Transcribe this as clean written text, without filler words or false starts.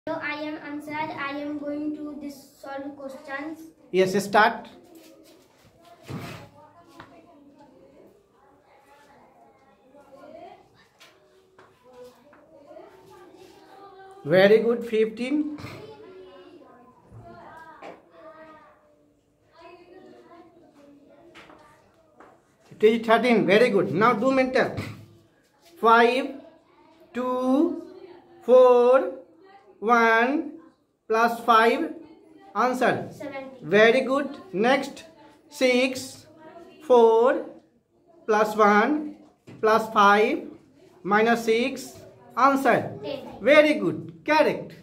Hello, I am Ansar. I am going to solve questions. Yes, start. Very good. 15. It is 13. Very good. Now do mental. 5, 2, 4, 1 plus 5. Answer. 70. Very good. Next. 6, 4 plus 1 plus 5 minus 6. Answer. 10. Very good. Correct.